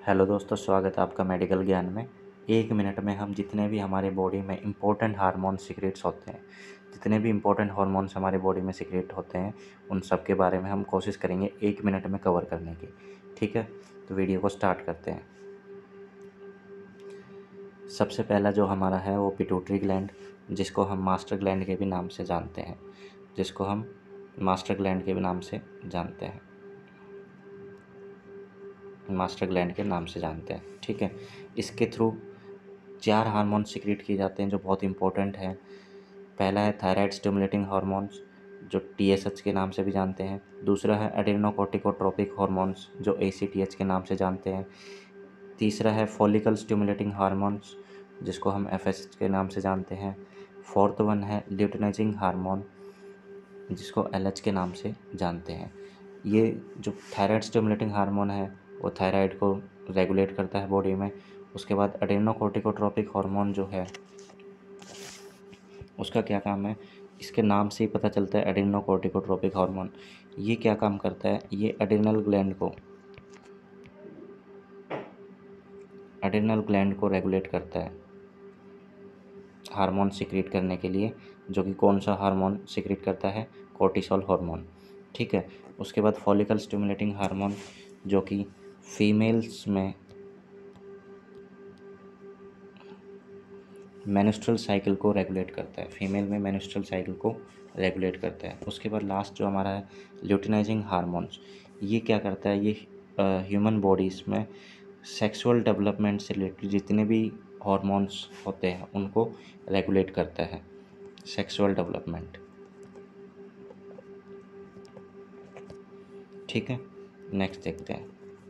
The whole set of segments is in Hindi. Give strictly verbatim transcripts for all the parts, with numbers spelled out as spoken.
हेलो दोस्तों, स्वागत है आपका मेडिकल ज्ञान में। एक मिनट में हम जितने भी हमारे बॉडी में इम्पोर्टेंट हार्मोन सीक्रेट्स होते हैं, जितने भी इम्पोर्टेंट हार्मोन्स हमारे बॉडी में सीक्रेट होते हैं, उन सब के बारे में हम कोशिश करेंगे एक मिनट में कवर करने की। ठीक है, तो वीडियो को स्टार्ट करते हैं। सबसे पहला जो हमारा है वो पिट्यूटरी ग्लैंड, जिसको हम मास्टर ग्लैंड के भी नाम से जानते हैं जिसको हम मास्टर ग्लैंड के भी नाम से जानते हैं मास्टर ग्लैंड के नाम से जानते हैं ठीक है। इसके थ्रू चार हार्मोन सीक्रेट किए जाते हैं जो बहुत इंपॉर्टेंट हैं। पहला है थायराइड स्टिमुलेटिंग हार्मोन्स, जो टीएसएच के नाम से भी जानते हैं। दूसरा है एड्रेनोकोर्टिकोट्रोपिक हार्मोन्स, जो एसीटीएच के नाम से जानते हैं। तीसरा है फॉलिकल स्टिमुलेटिंग हार्मोन्स, जिसको हम एफएसएच के नाम से जानते हैं। फोर्थ वन है ल्यूटिनाइजिंग हार्मोन, जिसको एलएच के नाम से जानते हैं। ये जो थायराइड स्टिमुलेटिंग हार्मोन है वो थायराइड को रेगुलेट करता है बॉडी में। उसके बाद एड्रेनोकोर्टिकोट्रोपिक हार्मोन जो है उसका क्या काम है, इसके नाम से ही पता चलता है। एड्रेनोकोर्टिकोट्रोपिक हार्मोन ये क्या काम करता है, ये एड्रेनल ग्लैंड को एड्रेनल ग्लैंड को रेगुलेट करता है हार्मोन सीक्रेट करने के लिए, जो कि कौन सा हार्मोन सीक्रेट करता है, कोर्टिसोल हार्मोन। ठीक है, उसके बाद फॉलिकल स्टिमुलेटिंग हार्मोन, जो कि फीमेल्स में मेंस्ट्रुअल साइकिल को रेगुलेट करता है फीमेल में मेंस्ट्रुअल साइकिल को रेगुलेट करता है। उसके बाद लास्ट जो हमारा है ल्यूटिनाइजिंग हार्मोन्स, ये क्या करता है, ये ह्यूमन बॉडीज़ में सेक्सुअल डेवलपमेंट से रिलेटेड जितने भी हार्मोन्स होते हैं उनको रेगुलेट करता है, सेक्सुअल डेवलपमेंट। ठीक है, नेक्स्ट देखते हैं।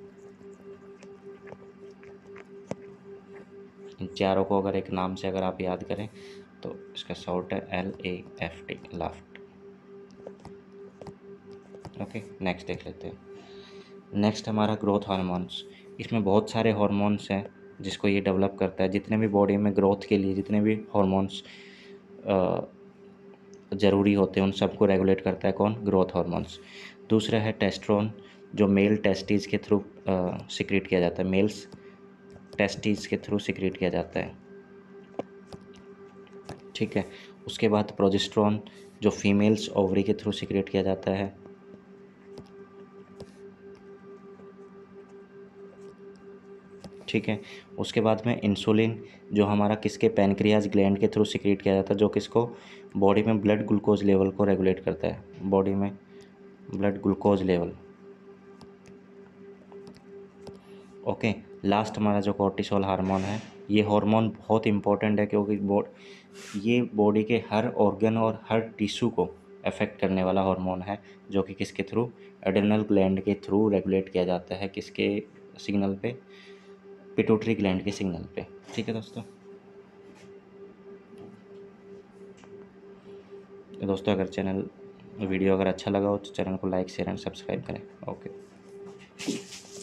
इन चारों को अगर एक नाम से अगर आप याद करें तो इसका शॉर्ट है L A F T, LAFT. Okay, next देख लेते हैं। नेक्स्ट हमारा ग्रोथ हार्मोन्स। इसमें बहुत सारे हार्मोन्स हैं जिसको ये डेवलप करता है। जितने भी बॉडी में ग्रोथ के लिए जितने भी हार्मोन्स ज़रूरी होते हैं उन सबको रेगुलेट करता है कौन, ग्रोथ हार्मोन्स। दूसरा है टेस्टोस्टेरोन, जो मेल टेस्टिस के थ्रू सीक्रेट किया जाता है, मेल्स टेस्टिस के थ्रू सीक्रेट किया जाता है। ठीक है, उसके बाद प्रोजेस्टेरोन, जो फीमेल्स ओवरी के थ्रू सीक्रेट किया जाता है। ठीक है, उसके बाद में इंसुलिन, जो हमारा किसके, पैनक्रियाज ग्लैंड के थ्रू सीक्रेट किया जाता है, जो किसको, बॉडी में ब्लड ग्लूकोज लेवल को रेगुलेट करता है, बॉडी में blood glucose level. Okay, last हमारा जो कोर्टिसोल हार्मोन है, ये हार्मोन बहुत इंपॉर्टेंट है क्योंकि बॉड ये बॉडी के हर ऑर्गन और हर टिश्यू को अफेक्ट करने वाला हार्मोन है, जो कि किसके थ्रू, एड्रेनल ग्लैंड के थ्रू रेगुलेट किया जाता है, किसके सिग्नल पे, पिट्यूटरी ग्लैंड के सिग्नल पे। ठीक है दोस्तों दोस्तों अगर चैनल वीडियो अगर अच्छा लगा हो तो चैनल को लाइक शेयर एंड सब्सक्राइब करें। ओके।